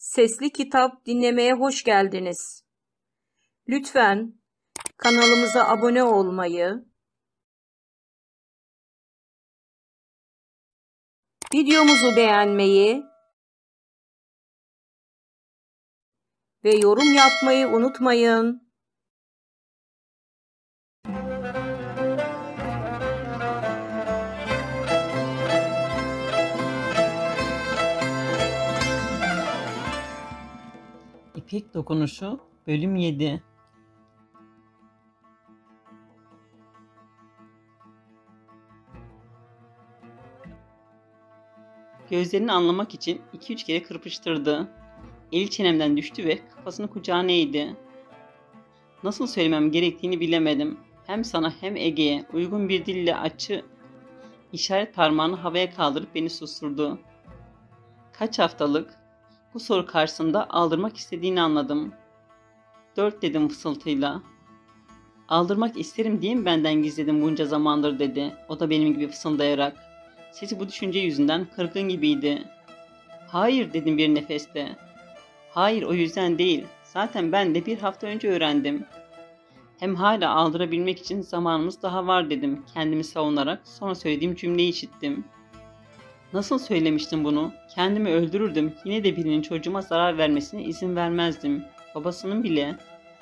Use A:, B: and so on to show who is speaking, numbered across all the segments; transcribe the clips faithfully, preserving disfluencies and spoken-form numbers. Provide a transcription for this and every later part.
A: Sesli kitap dinlemeye hoş geldiniz. Lütfen kanalımıza abone olmayı, videomuzu beğenmeyi ve yorum yapmayı unutmayın.
B: İpek Dokunuşu Bölüm yedi. Gözlerini anlamak için iki üç kere kırpıştırdı. Eli çenemden düştü ve kafasını kucağına eğdi. Nasıl söylemem gerektiğini bilemedim. Hem sana hem Ege'ye uygun bir dille açı işaret parmağını havaya kaldırıp beni susturdu. Kaç haftalık? Bu soru karşısında aldırmak istediğini anladım. Dört dedim fısıltıyla. Aldırmak isterim diye mi benden gizledim bunca zamandır dedi. O da benim gibi fısıldayarak. Sesi bu düşünce yüzünden kırgın gibiydi. Hayır dedim bir nefeste. Hayır o yüzden değil. Zaten ben de bir hafta önce öğrendim. Hem hala aldırabilmek için zamanımız daha var dedim kendimi savunarak. Sonra söylediğim cümleyi işittim. Nasıl söylemiştim bunu? Kendimi öldürürdüm. Yine de birinin çocuğuma zarar vermesine izin vermezdim. Babasının bile.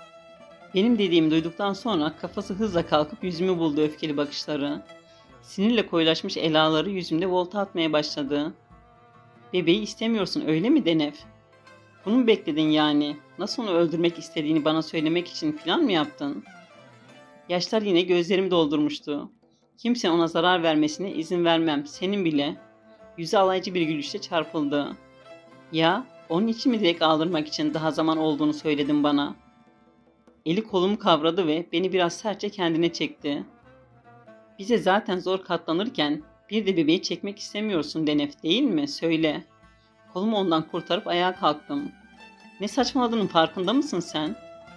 B: Benim dediğimi duyduktan sonra kafası hızla kalkıp yüzümü buldu öfkeli bakışları. Sinirle koyulaşmış elaları yüzümde volta atmaya başladı. Bebeği istemiyorsun öyle mi Denef? Bunu mu bekledin yani? Nasıl onu öldürmek istediğini bana söylemek için plan mı yaptın? Yaşlar yine gözlerimi doldurmuştu. Kimsenin ona zarar vermesine izin vermem, senin bile. Yüzü alaycı bir gülüşle çarpıldı. Ya, onun için mi direkt aldırmak için daha zaman olduğunu söyledin bana? Eli kolumu kavradı ve beni biraz sertçe kendine çekti. Bize zaten zor katlanırken bir de bebeği çekmek istemiyorsun Denef değil mi? Söyle. Kolumu ondan kurtarıp ayağa kalktım. Ne saçmaladığının farkında mısın sen?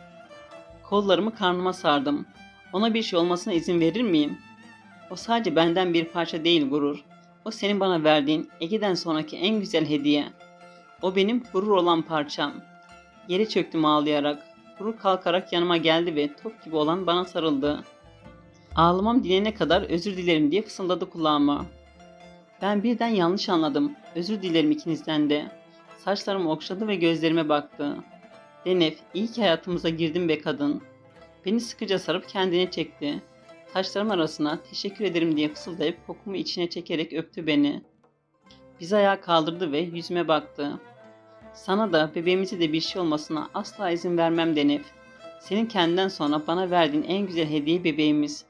B: Kollarımı karnıma sardım. Ona bir şey olmasına izin verir miyim? O sadece benden bir parça değil Gurur. O senin bana verdiğin Ege'den sonraki en güzel hediye. O benim gurur olan parçam. Yere çöktüm ağlayarak. Gurur kalkarak yanıma geldi ve top gibi olan bana sarıldı. Ağlamam dinene kadar özür dilerim diye fısıldadı kulağıma. Ben birden yanlış anladım. Özür dilerim ikinizden de. Saçlarımı okşadı ve gözlerime baktı. Denef, iyi ki hayatımıza girdin be kadın. Beni sıkıca sarıp kendine çekti. Taşlarım arasına teşekkür ederim diye fısıldayıp kokumu içine çekerek öptü beni. Bizi ayağa kaldırdı ve yüzüme baktı. Sana da bebeğimize de bir şey olmasına asla izin vermem Denef. Senin kendinden sonra bana verdiğin en güzel hediye bebeğimiz.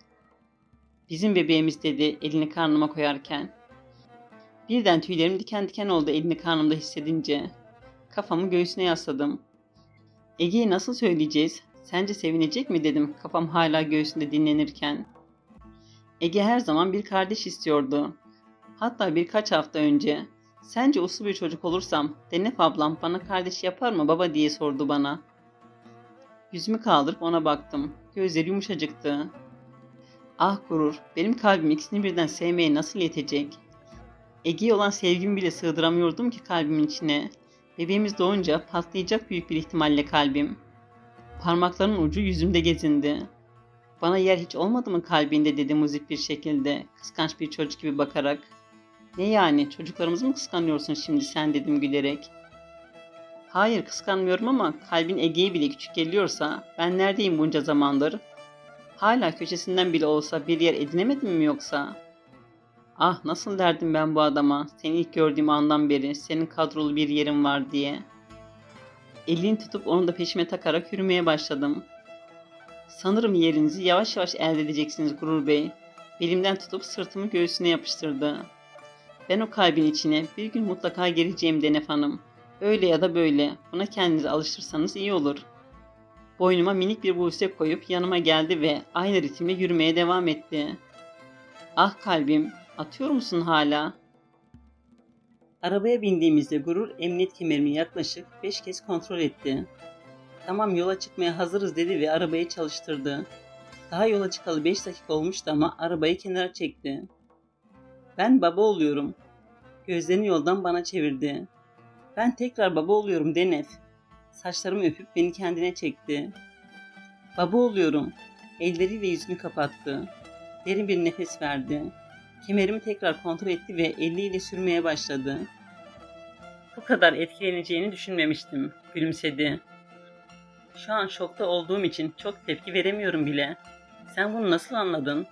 B: Bizim bebeğimiz dedi elini karnıma koyarken. Birden tüylerim diken diken oldu elini karnımda hissedince. Kafamı göğsüne yasladım. Ege'ye nasıl söyleyeceğiz? Sence sevinecek mi dedim kafam hala göğsünde dinlenirken. Ege her zaman bir kardeş istiyordu. Hatta birkaç hafta önce. Sence uslu bir çocuk olursam Denef ablam bana kardeş yapar mı baba diye sordu bana. Yüzümü kaldırıp ona baktım. Gözleri yumuşacıktı. Ah Gurur, benim kalbim ikisini birden sevmeye nasıl yetecek? Ege'ye olan sevgimi bile sığdıramıyordum ki kalbimin içine. Bebeğimiz doğunca patlayacak büyük bir ihtimalle kalbim. Parmaklarının ucu yüzümde gezindi. Bana yer hiç olmadı mı kalbinde dedi muzip bir şekilde, kıskanç bir çocuk gibi bakarak. Ne yani, çocuklarımızı mı kıskanıyorsun şimdi sen dedim gülerek. Hayır kıskanmıyorum ama kalbin Ege'ye bile küçük geliyorsa ben neredeyim bunca zamandır? Hala köşesinden bile olsa bir yer edinemedim mi yoksa? Ah nasıl derdim ben bu adama seni ilk gördüğüm andan beri senin kadrolu bir yerin var diye. Elini tutup onu da peşime takarak yürümeye başladım. Sanırım yerinizi yavaş yavaş elde edeceksiniz Gurur Bey. Belimden tutup sırtımı göğsüne yapıştırdı. Ben o kalbin içine bir gün mutlaka geleceğim Denef Hanım. Öyle ya da böyle buna kendinizi alıştırsanız iyi olur. Boynuma minik bir buse koyup yanıma geldi ve aynı ritimle yürümeye devam etti. Ah kalbim, atıyor musun hala? Arabaya bindiğimizde Gurur emniyet kemerimi yaklaşık beş kez kontrol etti. Tamam yola çıkmaya hazırız dedi ve arabayı çalıştırdı. Daha yola çıkalı beş dakika olmuştu ama arabayı kenara çekti. Ben baba oluyorum. Gözlerini yoldan bana çevirdi. Ben tekrar baba oluyorum Denef. Saçlarımı öpüp beni kendine çekti. Baba oluyorum. Elleriyle yüzünü kapattı. Derin bir nefes verdi. Kemerimi tekrar kontrol etti ve eliyle sürmeye başladı. Bu kadar etkileneceğini düşünmemiştim. Gülümsedi. Şu an şokta olduğum için çok tepki veremiyorum bile. Sen bunu nasıl anladın?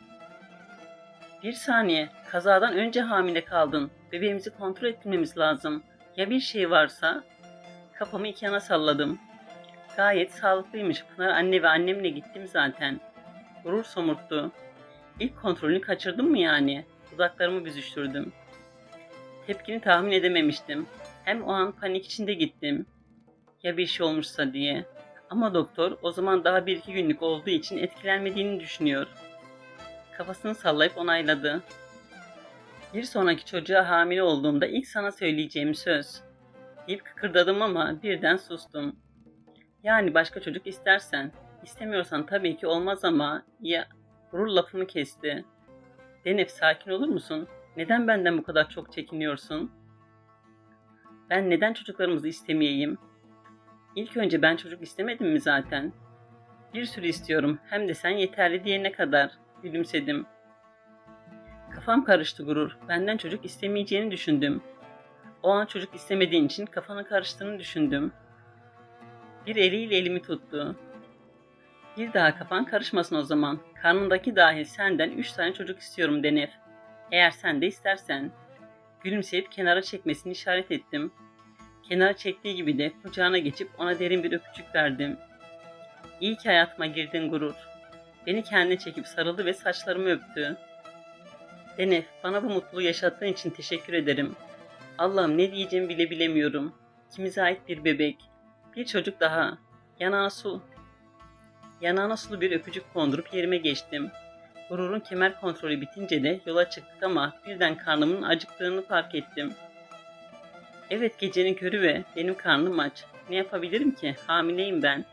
B: Bir saniye, kazadan önce hamile kaldın. Bebeğimizi kontrol etmemiz lazım. Ya bir şey varsa? Kafamı iki yana salladım. Gayet sağlıklıymış. Pınar anne ve annemle gittim zaten. Gurur somurttu. İlk kontrolünü kaçırdın mı yani? Dudaklarımı büzüştürdüm. Tepkini tahmin edememiştim. Hem o an panik içinde gittim. Ya bir şey olmuşsa diye. Ama doktor o zaman daha bir iki günlük olduğu için etkilenmediğini düşünüyor. Kafasını sallayıp onayladı. Bir sonraki çocuğa hamile olduğumda ilk sana söyleyeceğim söz. deyip kıkırdadım ama birden sustum. Yani başka çocuk istersen, istemiyorsan tabii ki olmaz ama ya Gurur lafımı kesti. Denef sakin olur musun? Neden benden bu kadar çok çekiniyorsun? Ben neden çocuklarımızı istemeyeyim? İlk önce ben çocuk istemedim mi zaten? Bir sürü istiyorum hem de sen yeterli diyene kadar gülümsedim. Kafam karıştı Gurur. Benden çocuk istemeyeceğini düşündüm. O an çocuk istemediğin için kafanı karıştığını düşündüm. Bir eliyle elimi tuttu. Bir daha kafan karışmasın o zaman. Karnındaki dahil senden üç tane çocuk istiyorum Denef. Eğer sen de istersen. Gülümseyip kenara çekmesini işaret ettim. Kenara çektiği gibi de kucağına geçip ona derin bir öpücük verdim. İyi ki hayatıma girdin Gurur. Beni kendine çekip sarıldı ve saçlarımı öptü. Denef, bana bu mutluluğu yaşattığın için teşekkür ederim. Allah'ım ne diyeceğimi bile bilemiyorum. İkimize ait bir bebek. Bir çocuk daha. Yanağına su. Yanağına sulu bir öpücük kondurup yerime geçtim. Gurur'un kemer kontrolü bitince de yola çıktık ama birden karnımın acıktığını fark ettim. Evet gecenin körü ve benim karnım aç. Ne yapabilirim ki? Hamileyim ben.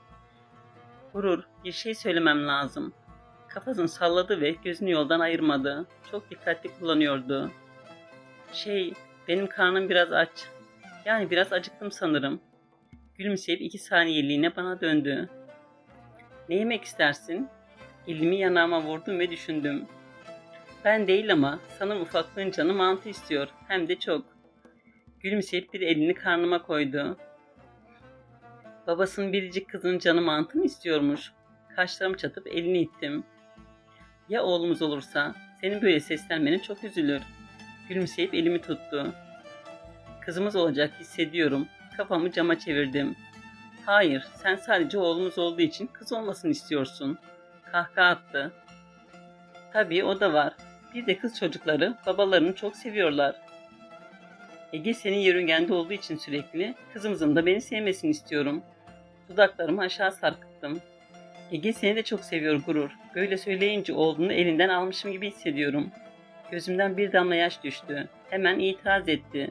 B: Gurur, bir şey söylemem lazım. Kafasını salladı ve gözünü yoldan ayırmadı. Çok dikkatli kullanıyordu. Şey, benim karnım biraz aç. Yani biraz acıktım sanırım. Gülümseyip iki saniyeliğine bana döndü. Ne yemek istersin? Elimi yanağıma vurdum ve düşündüm. Ben değil ama sanırım ufaklığın canı mantı istiyor. Hem de çok. Gülümseyip bir elini karnıma koydu. Babasının biricik kızının canı mantı mı istiyormuş? Kaşlarımı çatıp elini ittim. Ya oğlumuz olursa? Senin böyle seslenmene çok üzülür. Gülümseyip elimi tuttu. Kızımız olacak hissediyorum. Kafamı cama çevirdim. Hayır, sen sadece oğlumuz olduğu için kız olmasını istiyorsun. Kahkaha attı. Tabii o da var. Bir de kız çocukları babalarını çok seviyorlar. Ege senin yörüngende olduğu için sürekli kızımızın da beni sevmesini istiyorum. Dudaklarımı aşağı sarkıttım. Ege seni de çok seviyor Gurur. Böyle söyleyince oğlunu elinden almışım gibi hissediyorum. Gözümden bir damla yaş düştü. Hemen itiraz etti.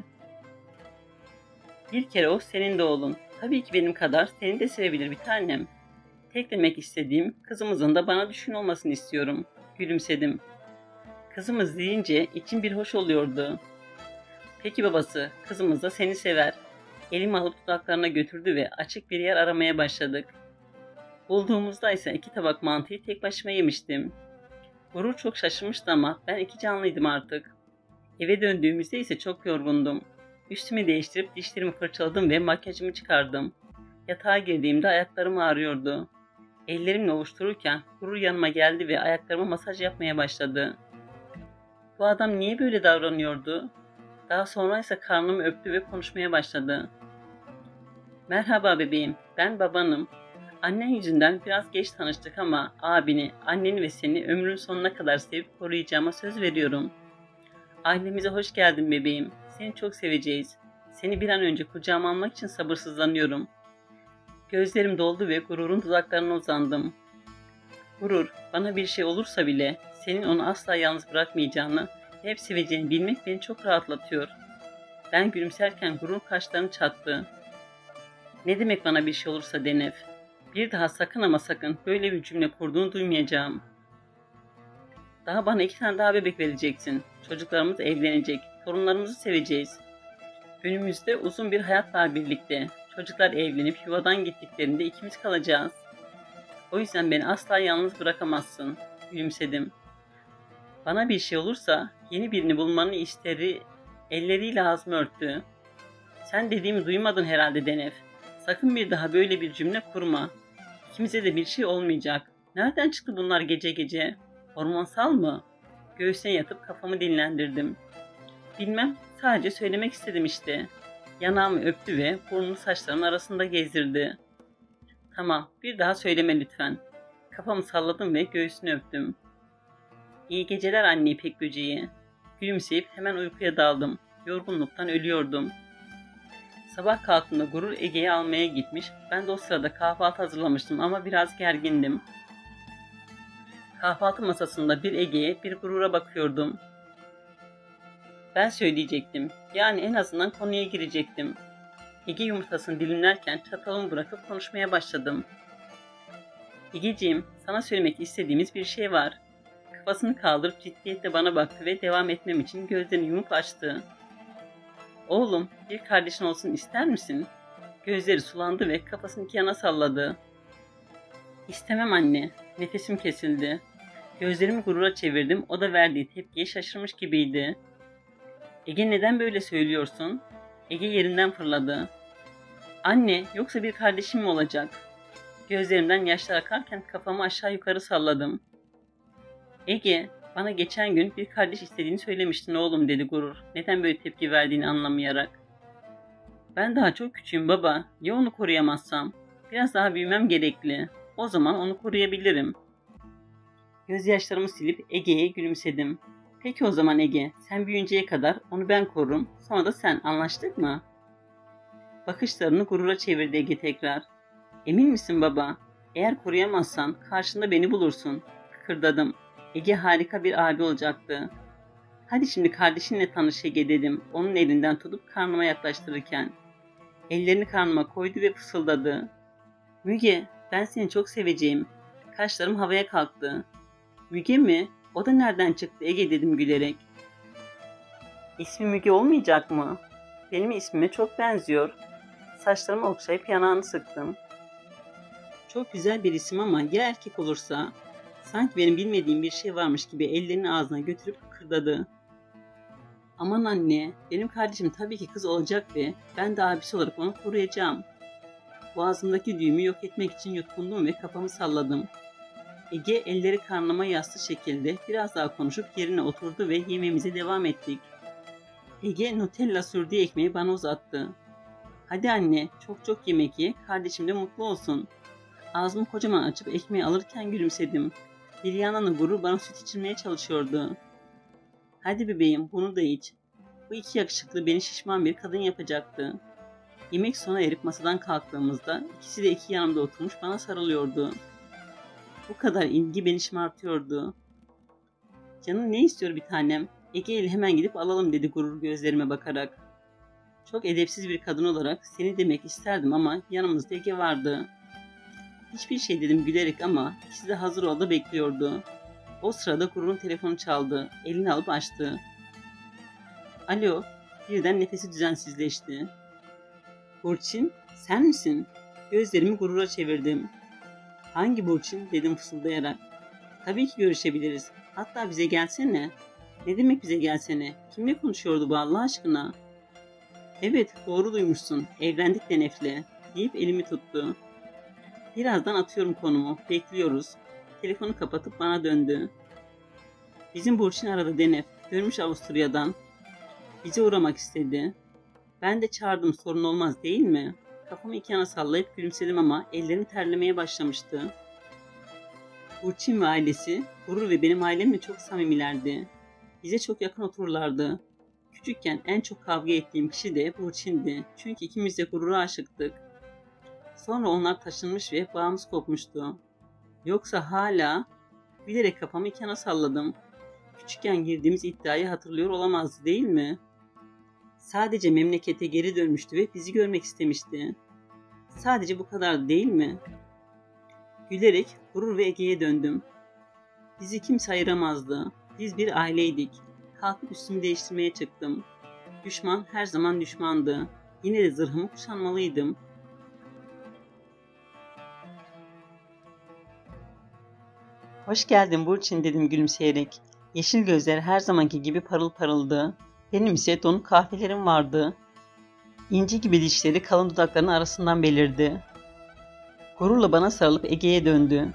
B: Bir kere o senin de oğlun. Tabii ki benim kadar seni de sevebilir bir tanem. Tek demek istediğim kızımızın da bana düşkün olmasını istiyorum. Gülümsedim. Kızımız deyince içim bir hoş oluyordu. Peki babası, kızımız da seni sever. Elimi alıp dudaklarına götürdü ve açık bir yer aramaya başladık. Bulduğumuzda ise iki tabak mantıyı tek başıma yemiştim. Gurur çok şaşırmıştı ama ben iki canlıydım artık. Eve döndüğümüzde ise çok yorgundum. Üstümü değiştirip dişlerimi fırçaladım ve makyajımı çıkardım. Yatağa girdiğimde ayaklarım ağrıyordu. Ellerimle ovuştururken Gurur yanıma geldi ve ayaklarıma masaj yapmaya başladı. Bu adam niye böyle davranıyordu? Daha sonra ise karnımı öptü ve konuşmaya başladı. Merhaba bebeğim, ben babanım. Annen yüzünden biraz geç tanıştık ama abini, anneni ve seni ömrün sonuna kadar sevip koruyacağıma söz veriyorum. Ailemize hoş geldin bebeğim. Seni çok seveceğiz. Seni bir an önce kucağıma almak için sabırsızlanıyorum. Gözlerim doldu ve Gurur'un dudaklarına uzandım. Gurur, bana bir şey olursa bile senin onu asla yalnız bırakmayacağını, hep seveceğini bilmek beni çok rahatlatıyor. Ben gülümserken Gurur kaşlarını çattı. Ne demek bana bir şey olursa Denef? Bir daha sakın ama sakın böyle bir cümle kurduğunu duymayacağım. Daha bana iki tane daha bebek vereceksin. Çocuklarımız evlenecek. Torunlarımızı seveceğiz. Önümüzde uzun bir hayat var birlikte. Çocuklar evlenip yuvadan gittiklerinde ikimiz kalacağız. O yüzden beni asla yalnız bırakamazsın. Gülümsedim. Bana bir şey olursa yeni birini bulmanı isteri elleriyle ağzımı örttü. Sen dediğimi duymadın herhalde Denef. Sakın bir daha böyle bir cümle kurma. İkimize de bir şey olmayacak. Nereden çıktı bunlar gece gece? Hormonsal mı? Göğsüne yatıp kafamı dinlendirdim. Bilmem, sadece söylemek istedim işte. Yanağımı öptü ve burnunu saçlarımın arasında gezdirdi. Tamam, bir daha söyleme lütfen. Kafamı salladım ve göğsünü öptüm. İyi geceler anne İpek böceği. Gülümseyip hemen uykuya daldım. Yorgunluktan ölüyordum. Sabah kalktığımda Gurur Ege'yi almaya gitmiş. Ben de o sırada kahvaltı hazırlamıştım ama biraz gergindim. Kahvaltı masasında bir Ege'ye bir Gurur'a bakıyordum. Ben söyleyecektim. Yani en azından konuya girecektim. Ege yumurtasını dilimlerken çatalımı bırakıp konuşmaya başladım. Egeciğim, sana söylemek istediğimiz bir şey var. Kafasını kaldırıp ciddiyetle bana baktı ve devam etmem için gözlerini yumup açtı. Oğlum, bir kardeşin olsun ister misin? Gözleri sulandı ve kafasını iki yana salladı. İstemem anne. Nefesim kesildi. Gözlerimi Gurur'a çevirdim. O da verdiği tepkiye şaşırmış gibiydi. Ege neden böyle söylüyorsun? Ege yerinden fırladı. Anne, yoksa bir kardeşim mi olacak? Gözlerimden yaşlar akarken kafamı aşağı yukarı salladım. Ege, bana geçen gün bir kardeş istediğini söylemiştin oğlum dedi Gurur. Neden böyle tepki verdiğini anlamayarak. Ben daha çok küçüğüm baba. Ya onu koruyamazsam? Biraz daha büyümem gerekli. O zaman onu koruyabilirim. Gözyaşlarımı silip Ege'ye gülümsedim. Peki o zaman Ege, sen büyüyünceye kadar onu ben korurum. Sonra da sen, anlaştık mı? Bakışlarını Gurur'a çevirdi Ege tekrar. Emin misin baba? Eğer koruyamazsan karşında beni bulursun. Kıkırdadım. Ege harika bir abi olacaktı. Hadi şimdi kardeşinle tanış Ege dedim. Onun elinden tutup karnıma yaklaştırırken. Ellerini karnıma koydu ve fısıldadı. Müge, ben seni çok seveceğim. Kaşlarım havaya kalktı. Müge mi? O da nereden çıktı Ege dedim gülerek. İsmi Müge olmayacak mı? Benim ismime çok benziyor. Saçlarımı okşayıp yanağını sıktım. Çok güzel bir isim ama ya erkek olursa? Sanki benim bilmediğim bir şey varmış gibi ellerini ağzına götürüp kıkırdadı. Aman anne, benim kardeşim tabii ki kız olacak ve ben de abisi olarak onu koruyacağım. Boğazımdaki düğümü yok etmek için yutkundum ve kafamı salladım. Ege elleri karnıma yaslı şekilde biraz daha konuşup yerine oturdu ve yemeğimize devam ettik. Ege Nutella sürdüğü ekmeği bana uzattı. Hadi anne, çok çok yemek ye, kardeşim de mutlu olsun. Ağzımı kocaman açıp ekmeği alırken gülümsedim. Bir yandan Gurur bana süt içirmeye çalışıyordu. Hadi bebeğim, bunu da iç. Bu iki yakışıklı beni şişman bir kadın yapacaktı. Yemek sona erip masadan kalktığımızda ikisi de iki yanımda oturmuş bana sarılıyordu. Bu kadar ilgi beni şımartıyordu. Canın ne istiyor bir tanem? Ege ile hemen gidip alalım dedi Gurur gözlerime bakarak. Çok edepsiz bir kadın olarak seni demek isterdim ama yanımızda Ege vardı. Hiçbir şey dedim gülerek ama ikisi de hazır oldu bekliyordu. O sırada Gurur'un telefonu çaldı. Elini alıp açtı. Alo, birden nefesi düzensizleşti. Burçin, sen misin? Gözlerimi Gurur'a çevirdim. Hangi Burçin dedim fısıldayarak. Tabii ki görüşebiliriz. Hatta bize gelsene. Ne demek bize gelsene? Kimle konuşuyordu bu Allah aşkına? Evet, doğru duymuşsun. Evlendik Denef'le deyip elimi tuttu. Birazdan atıyorum konumu. Bekliyoruz. Telefonu kapatıp bana döndü. Bizim Burçin aradı Denef. Dönmüş Avusturya'dan. Bize uğramak istedi. Ben de çağırdım, sorun olmaz değil mi? Kafamı iki yana sallayıp gülümsedim ama ellerim terlemeye başlamıştı. Burçin ve ailesi, Gurur ve benim ailemle çok samimilerdi. Bize çok yakın otururlardı. Küçükken en çok kavga ettiğim kişi de Burçin'di. Çünkü ikimiz de Gurur'a aşıktık. Sonra onlar taşınmış ve bağımız kopmuştu. Yoksa hala bilerek kafamı iki yana salladım. Küçükken girdiğimiz iddiayı hatırlıyor olamazdı değil mi? Sadece memlekete geri dönmüştü ve bizi görmek istemişti. Sadece bu kadar değil mi? Gülerek Gurur ve Ege'ye döndüm. Bizi kimse ayıramazdı. Biz bir aileydik. Kalkıp üstümü değiştirmeye çıktım. Düşman her zaman düşmandı. Yine de zırhımı kuşanmalıydım. Hoş geldin Burçin dedim gülümseyerek. Yeşil gözler her zamanki gibi parıl parıldı. Benim ise donuk kahvelerim vardı. İnci gibi dişleri kalın dudaklarının arasından belirdi. Gururla bana sarılıp Ege'ye döndü.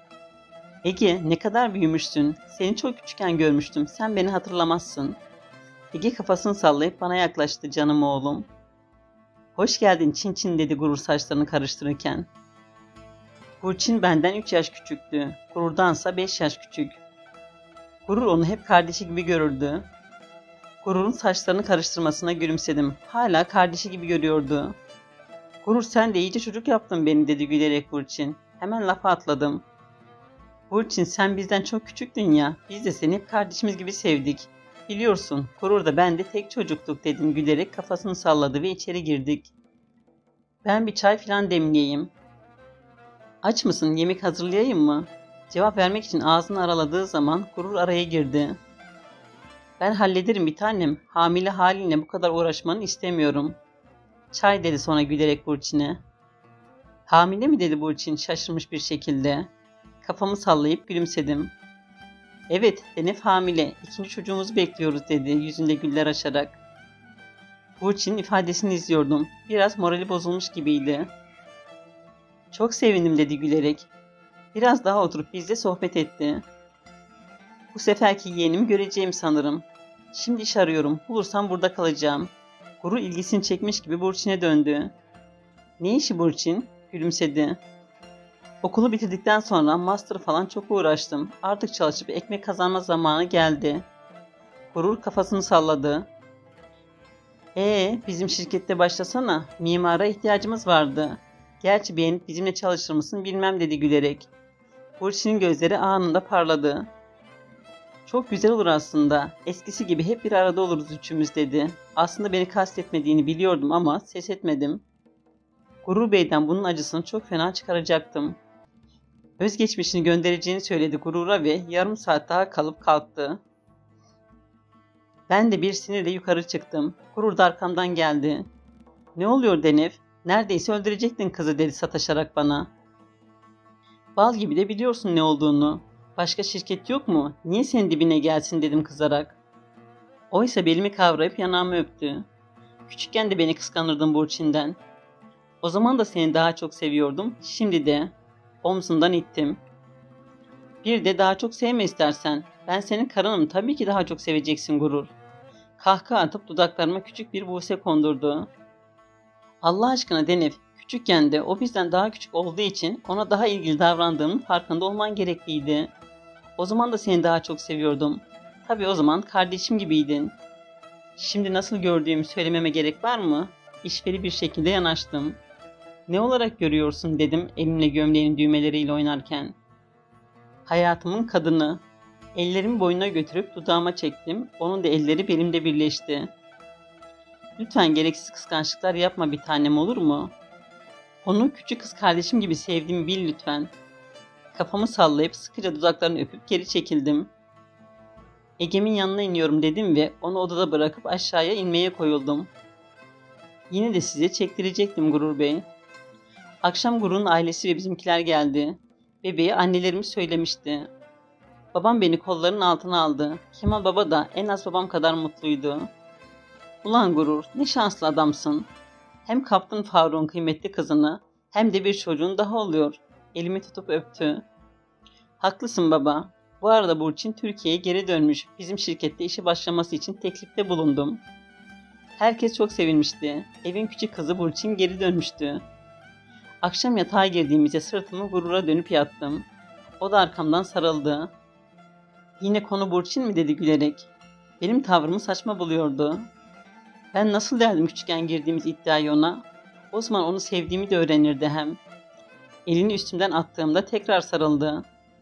B: Ege, ne kadar büyümüşsün. Seni çok küçükken görmüştüm. Sen beni hatırlamazsın. Ege kafasını sallayıp bana yaklaştı canım oğlum. Hoş geldin Çin Çin dedi gurur saçlarını karıştırırken. Burçin benden üç yaş küçüktü. Gururdansa beş yaş küçük. Gurur onu hep kardeşi gibi görürdü. Gurur'un saçlarını karıştırmasına gülümsedim. Hala kardeşi gibi görüyordu. Gurur sen de iyice çocuk yaptın beni dedi gülerek Burçin. Hemen lafa atladım. Burçin sen bizden çok küçüktün ya. Biz de seni hep kardeşimiz gibi sevdik. Biliyorsun Gurur da ben de tek çocuktuk dedim gülerek kafasını salladı ve içeri girdik. Ben bir çay filan demleyeyim. Aç mısın yemek hazırlayayım mı? Cevap vermek için ağzını araladığı zaman Gurur araya girdi. Ben hallederim bir tanem. Hamile halinle bu kadar uğraşmanı istemiyorum. Çay dedi sonra gülerek Burçin'e. Hamile mi dedi Burçin şaşırmış bir şekilde. Kafamı sallayıp gülümsedim. Evet Denef hamile. İkinci çocuğumuzu bekliyoruz dedi yüzünde güller açarak. Burçin'in ifadesini izliyordum. Biraz morali bozulmuş gibiydi. Çok sevindim dedi gülerek. Biraz daha oturup bizle sohbet etti. Bu seferki yeğenimi göreceğim sanırım. Şimdi iş arıyorum. Bulursam burada kalacağım. Gurur ilgisini çekmiş gibi Burçin'e döndü. Ne işi Burçin? Gülümsedi. Okulu bitirdikten sonra master falan çok uğraştım. Artık çalışıp ekmek kazanma zamanı geldi. Gurur kafasını salladı. Ee, bizim şirkette başlasana. Mimara ihtiyacımız vardı. Gerçi beğenip bizimle çalışır mısın bilmem dedi gülerek. Burçin'in gözleri anında parladı. Çok güzel olur aslında. Eskisi gibi hep bir arada oluruz üçümüz dedi. Aslında beni kastetmediğini biliyordum ama ses etmedim. Gurur Bey'den bunun acısını çok fena çıkaracaktım. Özgeçmişini göndereceğini söyledi Gurur'a ve yarım saat daha kalıp kalktı. Ben de bir sinirle yukarı çıktım. Gurur da arkamdan geldi. Ne oluyor Denef? Neredeyse öldürecektin kızı dedi sataşarak bana. Bal gibi de biliyorsun ne olduğunu. Başka şirket yok mu? Niye senin dibine gelsin dedim kızarak. Oysa belimi kavrayıp yanağımı öptü. Küçükken de beni kıskanırdın Burçin'den. O zaman da seni daha çok seviyordum. Şimdi de. Omzundan ittim. Bir de daha çok sevme istersen. Ben senin karınım tabii ki daha çok seveceksin Gurur. Kahkaha atıp dudaklarıma küçük bir buse kondurdu. Allah aşkına Denef, küçükken de o bizden daha küçük olduğu için ona daha ilgili davrandığımın farkında olman gerekliydi. O zaman da seni daha çok seviyordum. Tabii o zaman kardeşim gibiydin. Şimdi nasıl gördüğümü söylememe gerek var mı? İşveli bir şekilde yanaştım. Ne olarak görüyorsun dedim elimle gömleğin düğmeleriyle oynarken. Hayatımın kadını. Ellerimi boynuna götürüp dudağıma çektim. Onun da elleri belimde birleşti. Lütfen gereksiz kıskançlıklar yapma bir tanem olur mu? Onu küçük kız kardeşim gibi sevdiğimi bil lütfen. Kafamı sallayıp sıkıca dudaklarını öpüp geri çekildim. Ege'min yanına iniyorum dedim ve onu odada bırakıp aşağıya inmeye koyuldum. Yine de size çektirecektim Gurur Bey. Akşam Gurur'un ailesi ve bizimkiler geldi. Bebeğe annelerimiz söylemişti. Babam beni kollarının altına aldı. Kemal Baba da en az babam kadar mutluydu. Ulan Gurur, ne şanslı adamsın. Hem kaptın Faruk'un kıymetli kızını, hem de bir çocuğun daha oluyor. Elimi tutup öptü. Haklısın baba. Bu arada Burçin Türkiye'ye geri dönmüş. Bizim şirkette işe başlaması için teklifte bulundum. Herkes çok sevinmişti. Evin küçük kızı Burçin geri dönmüştü. Akşam yatağa girdiğimizde sırtımı Gurur'a dönüp yattım. O da arkamdan sarıldı. Yine konu Burçin mi dedi gülerek. Benim tavrımı saçma buluyordu. Ben nasıl derdim küçükken girdiğimiz iddiayı ona. O zaman onu sevdiğimi de öğrenirdi hem. Elini üstümden attığımda tekrar sarıldı.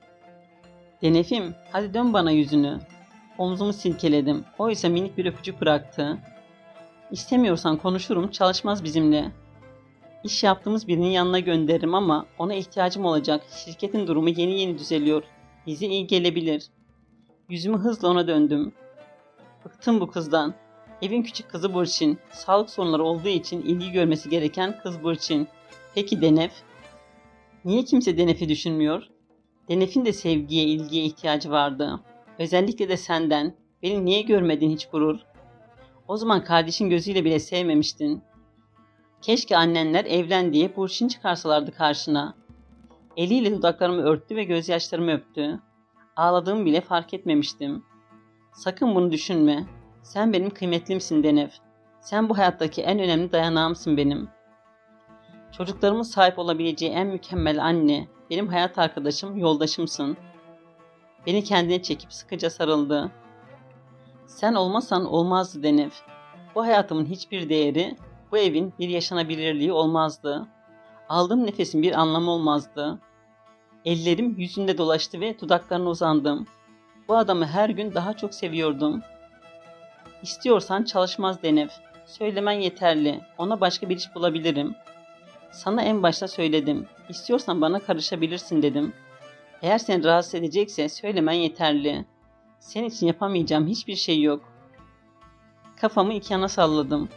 B: Denefim, hadi dön bana yüzünü. Omzumu silkeledim. O ise minik bir öpücük bıraktı. İstemiyorsan konuşurum, çalışmaz bizimle. İş yaptığımız birinin yanına gönderirim ama ona ihtiyacım olacak. Şirketin durumu yeni yeni düzeliyor. Bize iyi gelebilir. Yüzümü hızla ona döndüm. Bıktım bu kızdan. Evin küçük kızı Burçin. Sağlık sorunları olduğu için ilgi görmesi gereken kız Burçin. Peki Denef? Niye kimse Denef'i düşünmüyor? Denef'in de sevgiye, ilgiye ihtiyacı vardı. Özellikle de senden. Beni niye görmedin hiç Gurur? O zaman kardeşin gözüyle bile sevmemiştin. Keşke annenler evlen diye Burçin çıkarsalardı karşına. Eliyle dudaklarımı örttü ve gözyaşlarımı öptü. Ağladığımı bile fark etmemiştim. Sakın bunu düşünme. Sen benim kıymetlimsin Denef. Sen bu hayattaki en önemli dayanağımsın benim. Çocuklarımın sahip olabileceği en mükemmel anne, benim hayat arkadaşım, yoldaşımsın. Beni kendine çekip sıkıca sarıldı. Sen olmasan olmazdı Denef. Bu hayatımın hiçbir değeri, bu evin bir yaşanabilirliği olmazdı. Aldığım nefesin bir anlamı olmazdı. Ellerim yüzünde dolaştı ve dudaklarına uzandım. Bu adamı her gün daha çok seviyordum. İstiyorsan çalışmaz Denef. Söylemen yeterli. Ona başka bir iş bulabilirim. Sana en başta söyledim. İstiyorsan bana karışabilirsin dedim. Eğer seni rahatsız edecekse söylemen yeterli. Senin için yapamayacağım hiçbir şey yok. Kafamı iki yana salladım.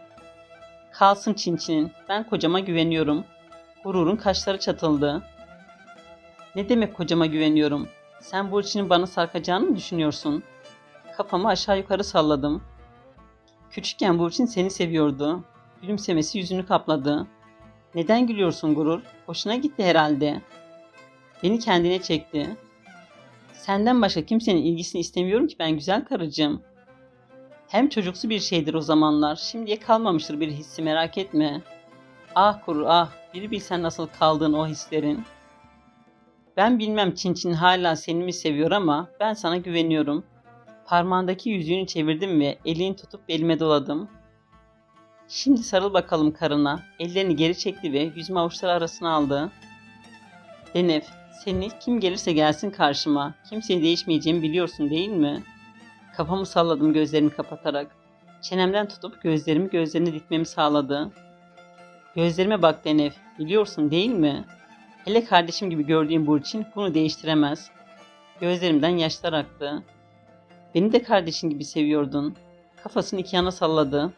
B: Kalsın Çinçin'in. Ben kocama güveniyorum. Gururun kaşları çatıldı. Ne demek kocama güveniyorum? Sen Burçin'in bana sarkacağını mı düşünüyorsun? Kafamı aşağı yukarı salladım. Küçükken Burçin seni seviyordu. Gülümsemesi yüzünü kapladı. Neden gülüyorsun Gurur? Hoşuna gitti herhalde. Beni kendine çekti. Senden başka kimsenin ilgisini istemiyorum ki ben güzel karıcığım. Hem çocuksu bir şeydir o zamanlar. Şimdiye kalmamıştır bir hissi merak etme. Ah Gurur ah. Bir bilsen nasıl kaldığın o hislerin. Ben bilmem Çinçin hala seni mi seviyor ama ben sana güveniyorum. Parmağındaki yüzüğünü çevirdim ve elini tutup elime doladım. Şimdi sarıl bakalım karına. Ellerini geri çekti ve yüzümü avuçları arasına aldı. Denef, seni kim gelirse gelsin karşıma. Kimseye değişmeyeceğimi biliyorsun değil mi? Kafamı salladım gözlerimi kapatarak. Çenemden tutup gözlerimi gözlerine dikmemi sağladı. Gözlerime bak Denef, biliyorsun değil mi? Hele kardeşim gibi gördüğüm Burçin bunu değiştiremez. Gözlerimden yaşlar aktı. Beni de kardeşin gibi seviyordun. Kafasını iki yana salladı.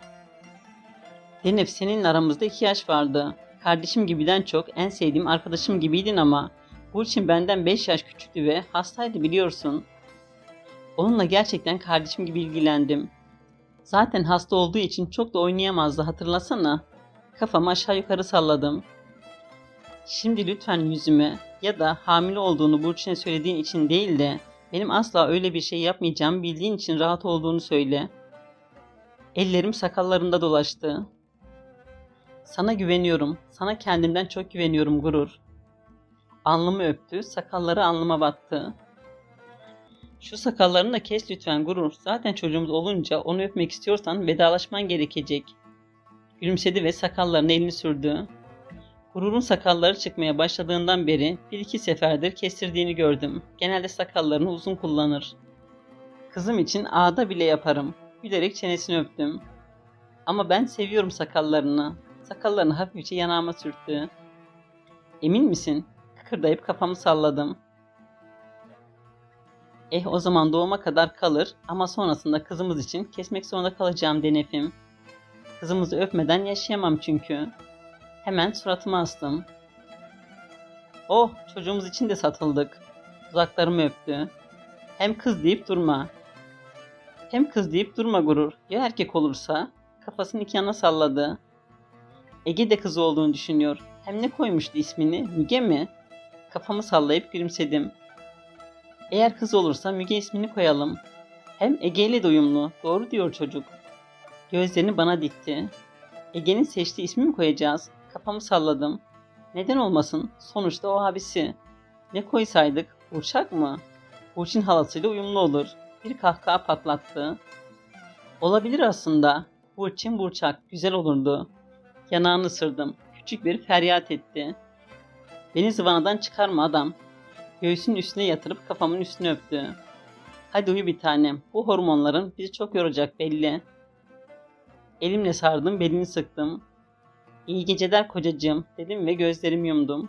B: Denef seninle aramızda iki yaş vardı. Kardeşim gibiden çok en sevdiğim arkadaşım gibiydin ama Burçin benden beş yaş küçüktü ve hastaydı biliyorsun. Onunla gerçekten kardeşim gibi ilgilendim. Zaten hasta olduğu için çok da oynayamazdı hatırlasana. Kafamı aşağı yukarı salladım. Şimdi lütfen yüzüme ya da hamile olduğunu Burçin'e söylediğin için değil de benim asla öyle bir şey yapmayacağımı bildiğin için rahat olduğunu söyle. Ellerim sakallarında dolaştı. Sana güveniyorum. Sana kendimden çok güveniyorum Gurur. Alnımı öptü, sakalları alnıma battı. Şu sakallarını da kes lütfen Gurur. Zaten çocuğumuz olunca onu öpmek istiyorsan vedalaşman gerekecek. Gülümsedi ve sakallarına elini sürdü. Gurur'un sakalları çıkmaya başladığından beri bir iki seferdir kestirdiğini gördüm. Genelde sakallarını uzun kullanır. Kızım için ağda bile yaparım. Gülerek çenesini öptüm. Ama ben seviyorum sakallarını. Sakallarını hafifçe yanağıma sürttü. Emin misin? Kıkırdayıp kafamı salladım. Eh o zaman doğuma kadar kalır ama sonrasında kızımız için kesmek zorunda kalacağım Denef'im. Kızımızı öpmeden yaşayamam çünkü. Hemen suratıma astım. Oh çocuğumuz için de satıldık. Dudaklarımı öptü. Hem kız deyip durma. Hem kız deyip durma Gurur. Ya erkek olursa? Kafasını iki yana salladı. Ege de kız olduğunu düşünüyor. Hem ne koymuştu ismini? Müge mi? Kafamı sallayıp gülümsedim. Eğer kız olursa Müge ismini koyalım. Hem Ege ile de uyumlu. Doğru diyor çocuk. Gözlerini bana dikti. Ege'nin seçtiği ismi mi koyacağız? Kafamı salladım. Neden olmasın? Sonuçta o abisi. Ne koysaydık? Burçak mı? Burçin halasıyla uyumlu olur. Bir kahkaha patlattı. Olabilir aslında. Burçin Burçak. Güzel olurdu. Yanağını ısırdım. Küçük bir feryat etti. Beni zıvanadan çıkarma adam. Göğsünün üstüne yatırıp kafamın üstüne öptü. Hadi uyu bir tanem. Bu hormonların bizi çok yoracak belli. Elimle sardım, belini sıktım. İyi geceler kocacığım dedim ve gözlerimi yumdum.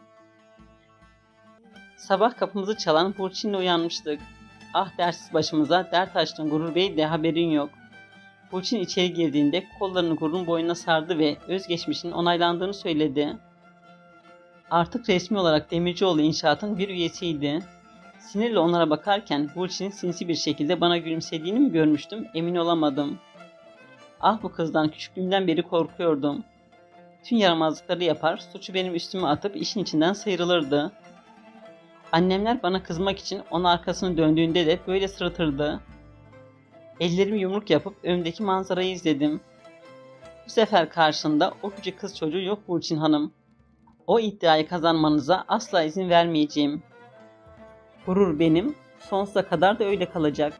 B: Sabah kapımızı çalan Burçin'le uyanmıştık. Ah dersiz başımıza dert açtın Gurur Bey de haberin yok. Burçin içeri girdiğinde kollarını gururun boynuna sardı ve özgeçmişinin onaylandığını söyledi. Artık resmi olarak Demircioğlu İnşaat'ın bir üyesiydi. Sinirle onlara bakarken Burçin'in sinsi bir şekilde bana gülümsediğini mi görmüştüm, emin olamadım. Ah, bu kızdan küçüklüğümden beri korkuyordum. Tüm yaramazlıkları yapar, suçu benim üstüme atıp işin içinden sıyrılırdı. Annemler bana kızmak için onun arkasını döndüğünde de böyle sırıtırdı. Ellerimi yumruk yapıp önümdeki manzarayı izledim. Bu sefer karşında o küçük kız çocuğu yok Burçin Hanım. O iddiayı kazanmanıza asla izin vermeyeceğim. Gurur benim, sonsuza kadar da öyle kalacak.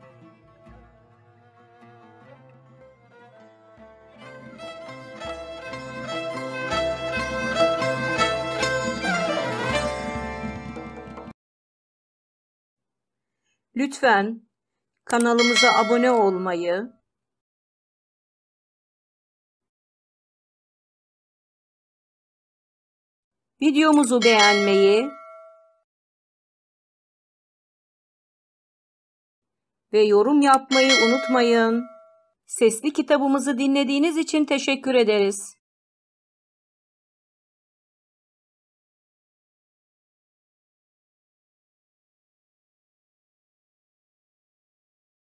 A: Lütfen kanalımıza abone olmayı, videomuzu beğenmeyi ve yorum yapmayı unutmayın. Sesli kitabımızı dinlediğiniz için teşekkür ederiz.